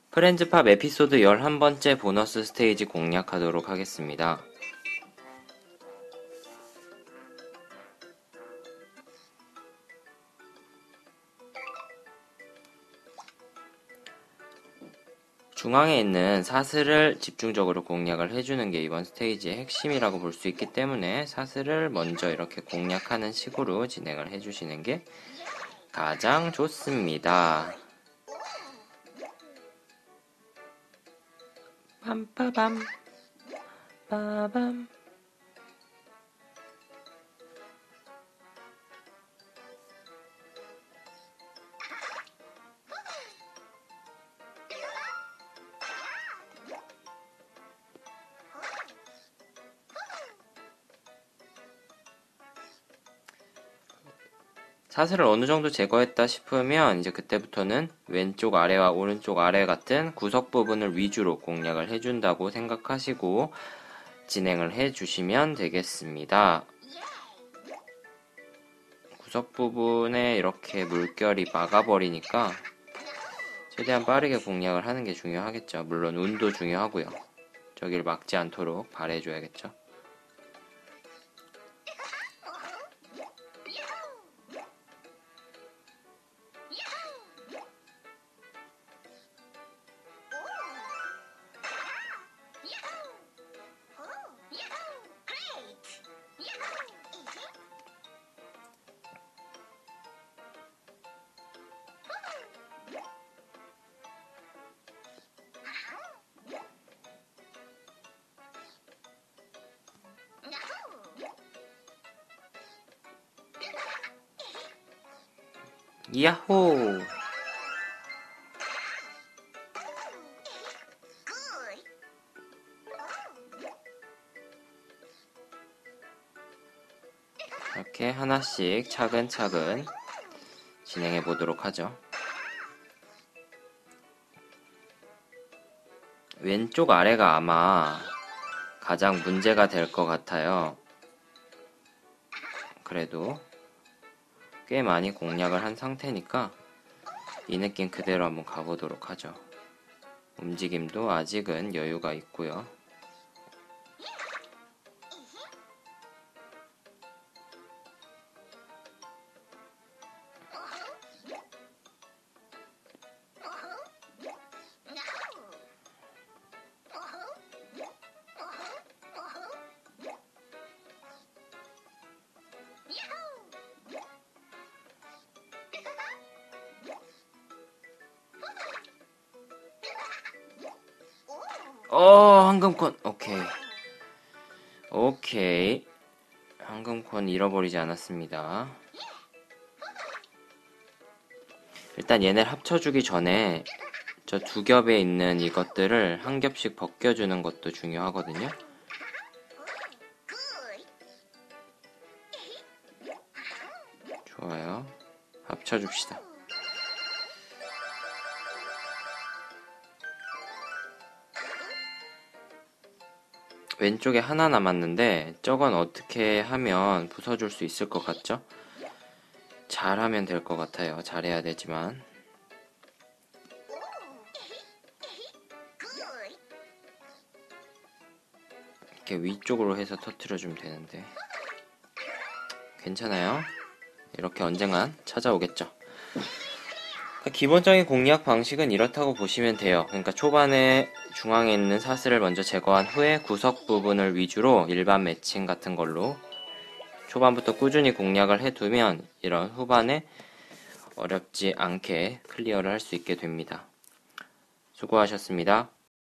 프렌즈팝 에피소드 11번째 보너스 스테이지 공략하도록 하겠습니다. 중앙에 있는 사슬을 집중적으로 공략을 해주는 게 이번 스테이지의 핵심이라고 볼 수 있기 때문에 사슬을 먼저 이렇게 공략하는 식으로 진행을 해주시는 게 가장 좋습니다. 빰빠밤 빠밤. 사슬을 어느 정도 제거했다 싶으면 이제 그때부터는 왼쪽 아래와 오른쪽 아래 같은 구석 부분을 위주로 공략을 해준다고 생각하시고 진행을 해주시면 되겠습니다. 구석 부분에 이렇게 물결이 막아버리니까 최대한 빠르게 공략을 하는 게 중요하겠죠. 물론 운도 중요하고요. 저길 막지 않도록 바래줘야겠죠. 야호! 이렇게 하나씩 차근차근 진행해 보도록 하죠. 왼쪽 아래가 아마 가장 문제가 될 것 같아요. 그래도 꽤 많이 공략을 한 상태니까 이 느낌 그대로 한번 가보도록 하죠. 움직임도 아직은 여유가 있고요. 황금콘. 오케이. 황금콘 잃어버리지 않았습니다. 일단 얘네를 합쳐주기 전에 저 두 겹에 있는 이것들을 한 겹씩 벗겨주는 것도 중요하거든요. 좋아요. 합쳐줍시다. 왼쪽에 하나 남았는데 저건 어떻게 하면 부숴줄 수 있을 것 같죠? 잘하면 될 것 같아요. 잘해야 되지만 이렇게 위쪽으로 해서 터트려주면 되는데 괜찮아요. 이렇게 언젠간 찾아오겠죠. 기본적인 공략 방식은 이렇다고 보시면 돼요. 그러니까 초반에 중앙에 있는 사슬을 먼저 제거한 후에 구석 부분을 위주로 일반 매칭 같은 걸로 초반부터 꾸준히 공략을 해두면 이런 후반에 어렵지 않게 클리어를 할 수 있게 됩니다. 수고하셨습니다.